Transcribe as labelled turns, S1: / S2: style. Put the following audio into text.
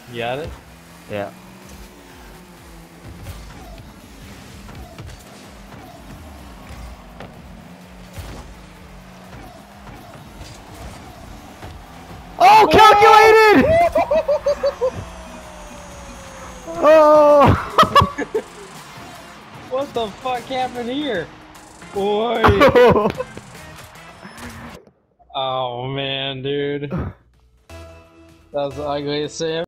S1: You got it?
S2: Yeah. Oh, calculated! Oh!
S1: What the fuck happened here? Boy! Oh man, dude. That was the ugliest thing